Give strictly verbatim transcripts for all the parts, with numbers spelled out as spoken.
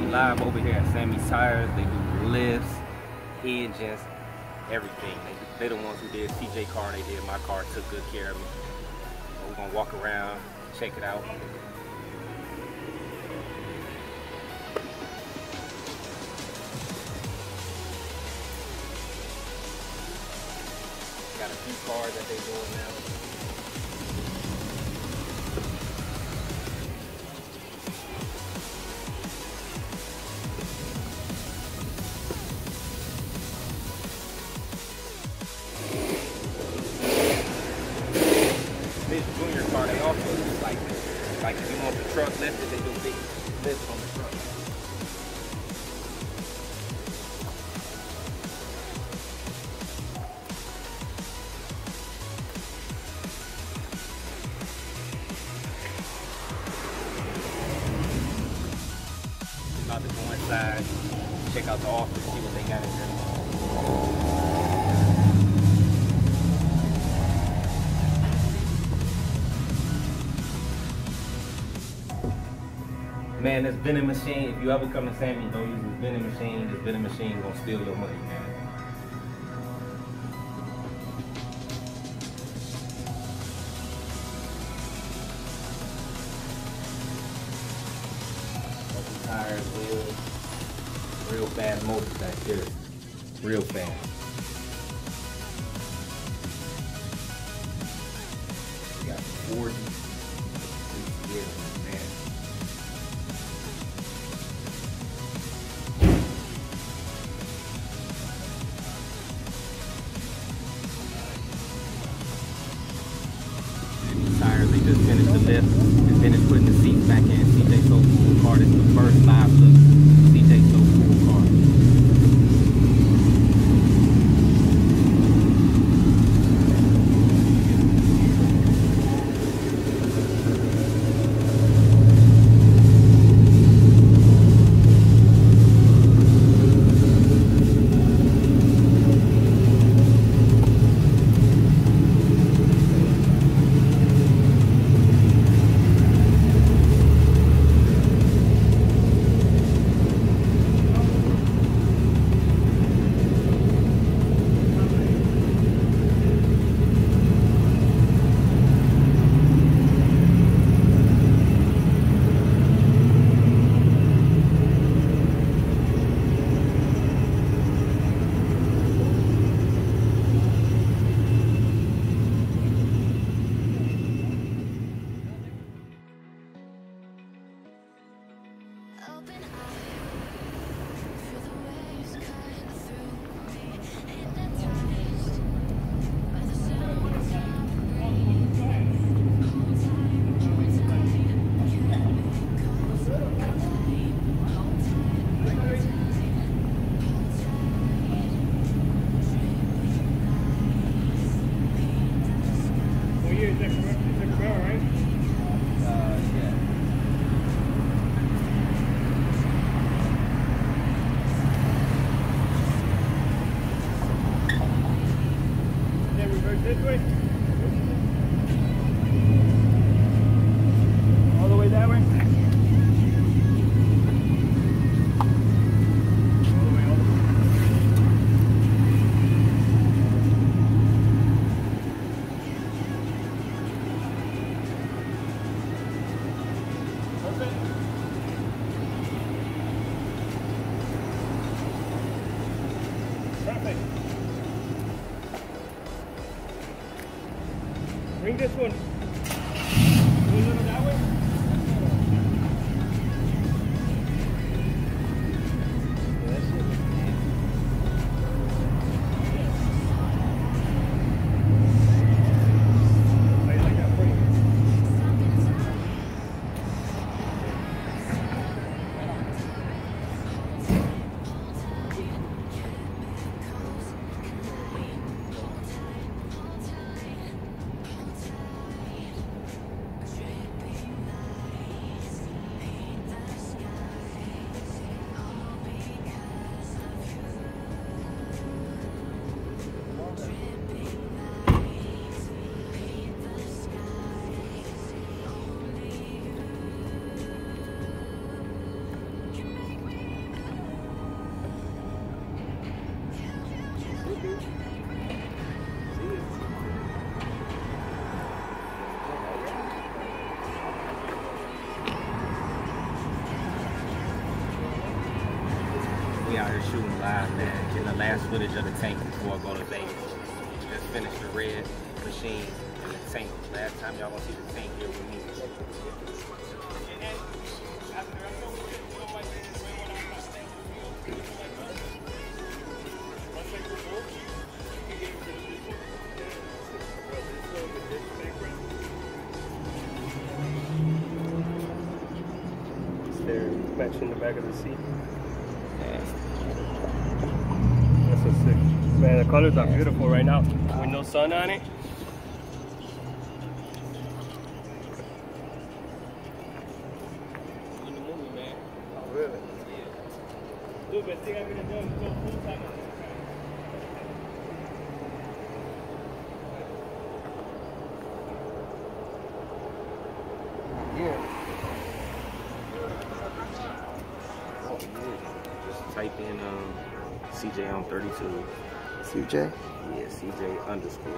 live over here at Sammy's Tires. They do lifts, engines, everything. They, they're the ones who did C J car, they did my car, took good care of me. We're gonna walk around, check it out. Got a few cars that they're doing now. This junior car, they also do like this. Like if you want the truck lifted, they do big lifts on the truck. About to go inside, check out the office, see what they got in there. Man, this vending machine, if you ever come to Sammy, don't use this vending machine. This vending machine gonna steal your money, man. Open tires, wheels, real fast motors back here. Real fast. We got forty. Yeah, man. Tires, they just finished the lift and finished putting the seats back in. C J So Cool car. This is the first live look C J So Cool car. This way? All the way that way? All the way, all the way. Perfect. Perfect. Bring this one. Go a little that way. Yeah, that's it. How you like that for you? out here shooting live, man. Getting the last footage of the tank before I go to Vegas. Just finished the red machine and the tank. Last time y'all gonna see the tank here with me. They're matching the back of the seat. That's so sick. Man, the colors are beautiful right now. With no sun on it. In the movie, man. Oh, really? Yeah. Dude, but think I'm gonna do it full time. Yeah. Just type in um, C J on thirty-two. C J? Yeah, C J underscore.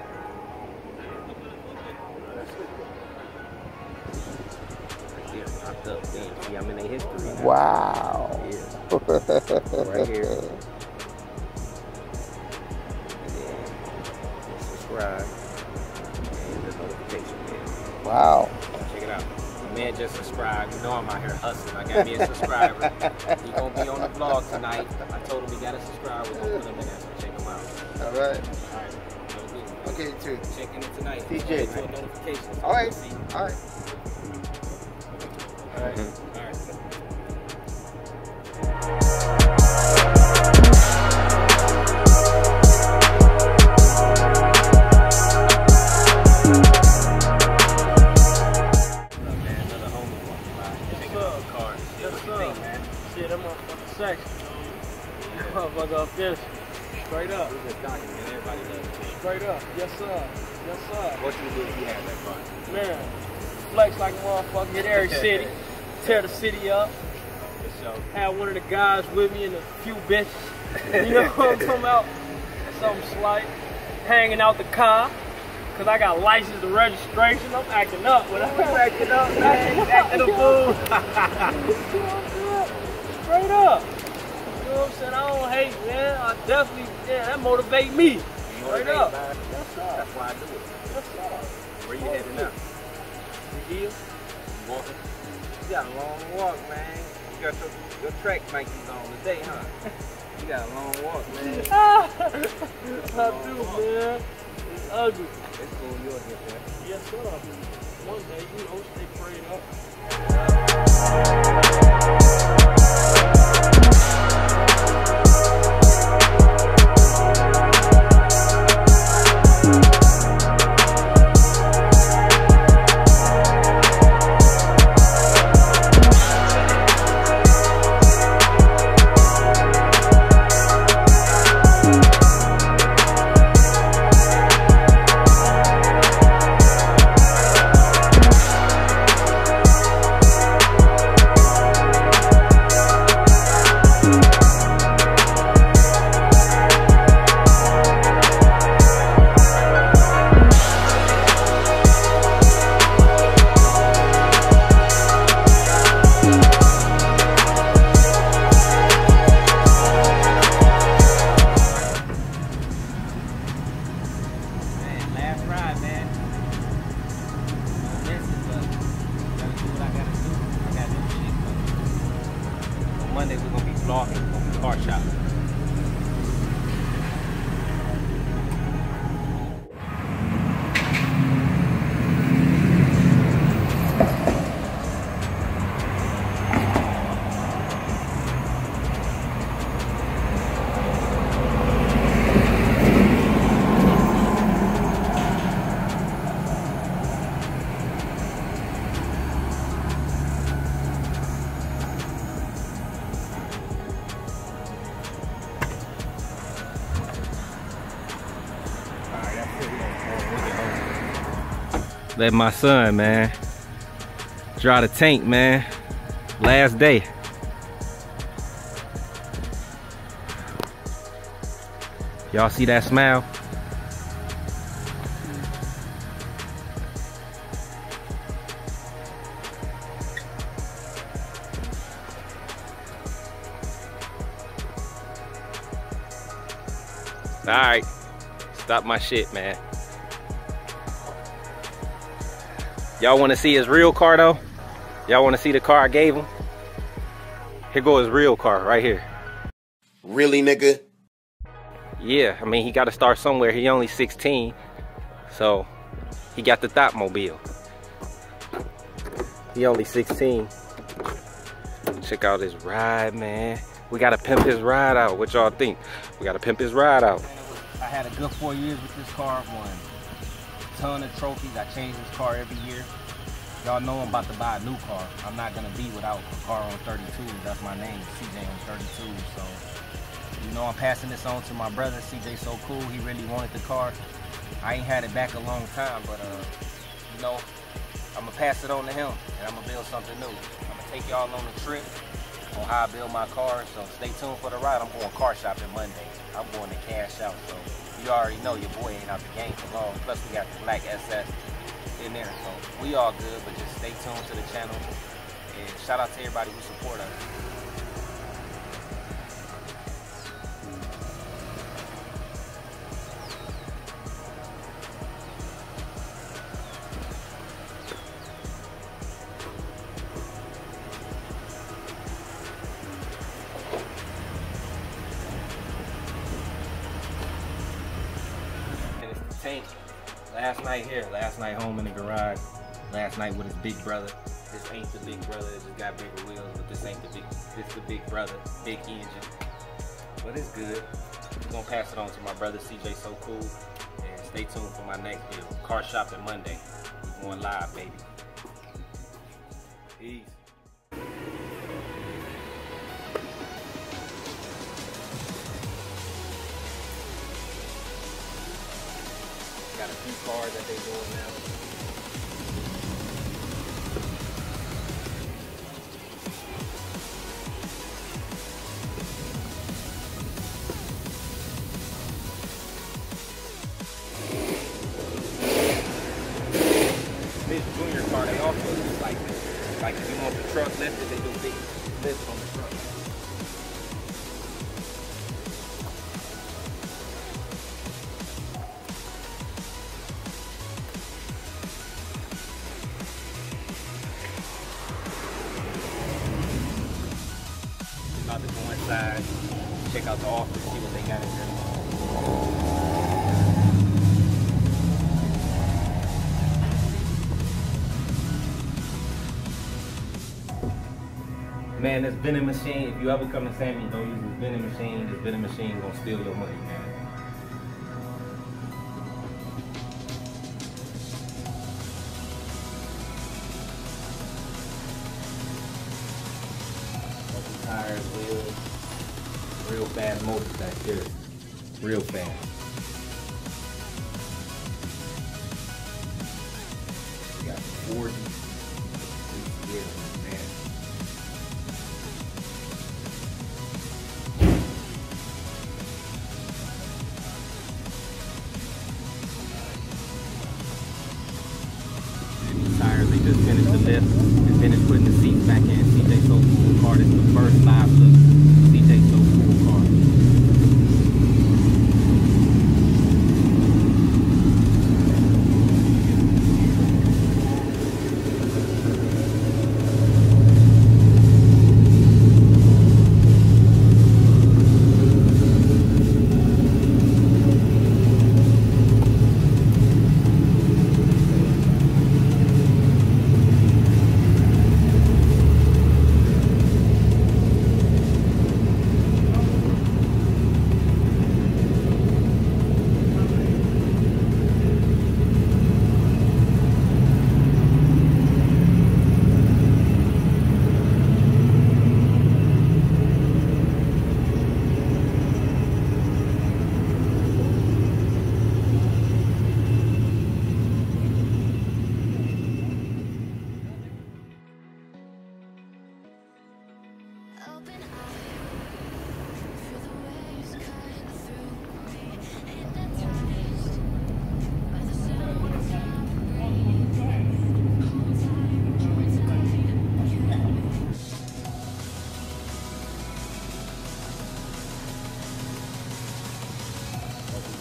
Yeah, popped up. Damn, see, I'm in their history now. Wow. Yeah. Right here. And then subscribe. And the notification bell. Wow. Check it out. My man just subscribed. You know I'm out here hustling. I got me a subscriber. He gonna be on the vlog tonight. I told him he got a subscriber. We're gonna put him in there. So check him out. All right. All right. Okay, too. Checking it tonight. C J. To a notification. So All right. see. All right. All right. All right. Shit, that motherfucker sexy. Motherfucker up this. Straight up. We just document everybody loves it. Straight up. Yes, sir. Yes, sir. What you do if you have that car? Man, flex like a motherfucker. Hit every city. Tear the city up. For sure. Have one of the guys with me and a few bitches. You know what I'm talking about? Something slight. Hanging out the car. Cause I got license and registration. I'm acting up. But I'm acting up, man. Acting a fool. Straight up. You know what I'm saying? I don't hate, man. I definitely, yeah, that motivate me. Straight up. Man. Yes, sir. That's why I do it. Yes, sir. Where you heading now? Deal. Walking? You got a long walk, man. You got your, your track Nikes on today, huh? You got a long walk, man. I do, man. It's ugly. It's cool, you'll get there. Yes, sir. One day, you know, stay prayed up. Monday we're gonna be vlogging, we're gonna be car shopping. Let my son, man, dry the tank, man. Last day. Y'all see that smile? Alright. Stop my shit, man. Y'all want to see his real car, though? Y'all want to see the car I gave him? Here go his real car, right here. Really, nigga? Yeah, I mean, he got to start somewhere. He only sixteen. So, he got the Thotmobile. He only sixteen. Check out his ride, man. We got to pimp his ride out. What y'all think? We got to pimp his ride out. I had a good four years with this car. Won a ton of trophies. I change this car every year. Y'all know I'm about to buy a new car. I'm not going to be without a car on thirty-two. That's my name, C J on thirty-two. So, you know, I'm passing this on to my brother, C J So Cool. He really wanted the car. I ain't had it back a long time, but, uh, you know, I'm going to pass it on to him, and I'm going to build something new. I'm going to take y'all on a trip on how I build my car, so stay tuned for the ride. I'm going car shopping Monday. I'm going to cash out, so you already know your boy ain't out the game for long. Plus, we got the Black S S in there, so we all good, but just stay tuned to the channel, and shout out to everybody who support us. Tank, last night here, last night home in the garage, last night with his big brother. This ain't the big brother, it just got bigger wheels, but this ain't the big, this the big brother, big engine. But it's good. I'm gonna pass it on to my brother C J So Cool, and stay tuned for my next video. Car shopping Monday. We're going live, baby. Peace. Got a few cars that they doing now. This junior car, they also do like this. Like if you want the truck lifted, they do big lifts on the truck. About to go inside, check out the office, see what they got in there. Man, this vending machine, if you ever come to Sammy, don't use this vending machine. This vending machine gonna steal your money, man. Tires, wheels, real fast motors back here, real fast. We got forty, yeah, man. And these tires, they just finished the lift and finished putting the seats back in. C J So Cool car. This is the first live look. C J So Cool car.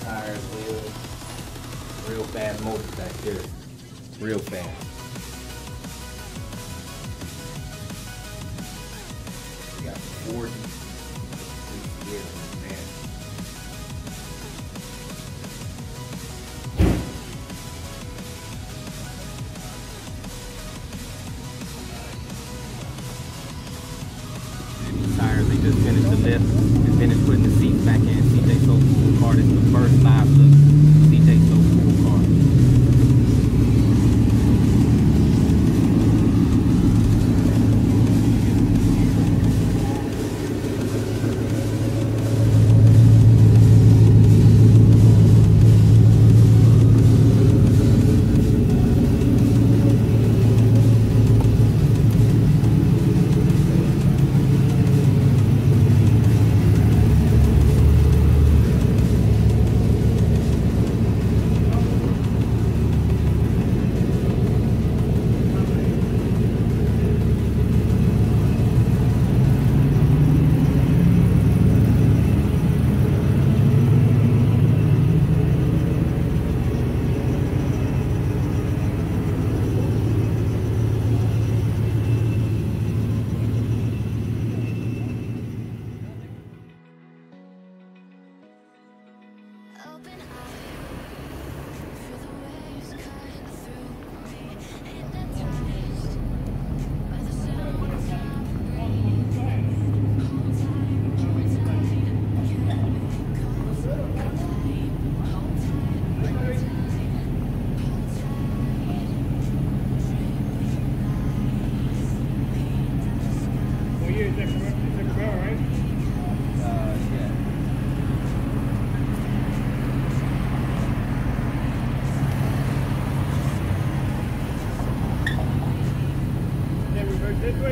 tires, wheels. Real fast motors back there. Real fast. We got forty. Yeah, man. And these tires, they just finished the lift and finished putting the seats back in. C J So Cool car. This is the first live look. C J So Cool car. This way.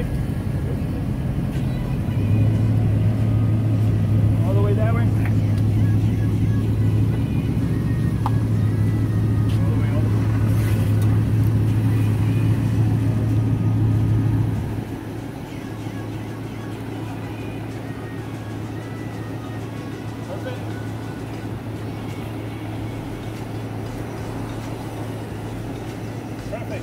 All the way that way. All the way, all the way. Perfect. Perfect.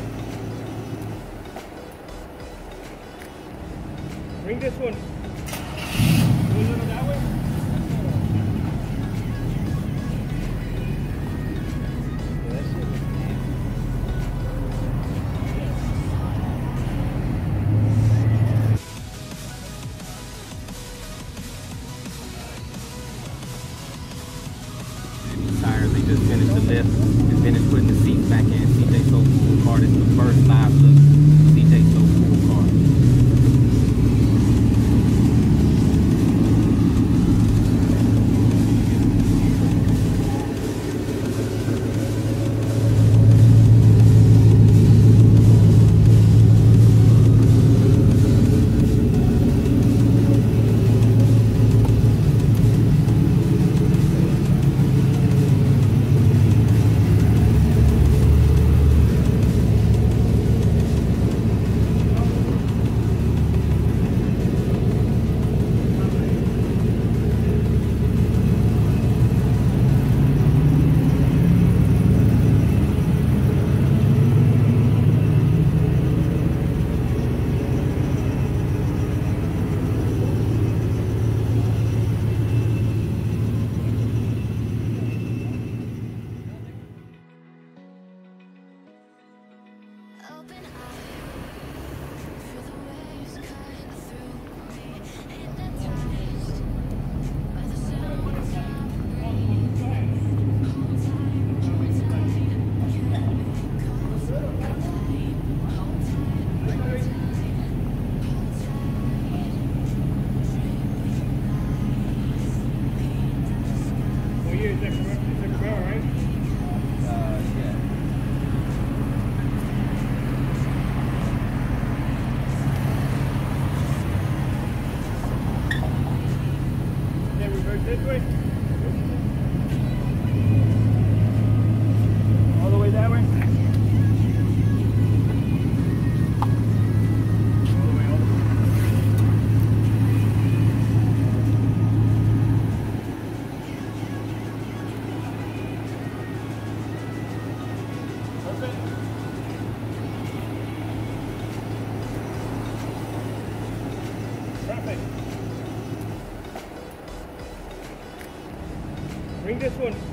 Bring this one. Go a little that way. Yeah, that shit is And these tires, they just finished the lift and finished putting the seats back in. C J So Cool car. This is the first live look. C J So Cool car. this way. All the way that way. All the way, all the way. Bring this one.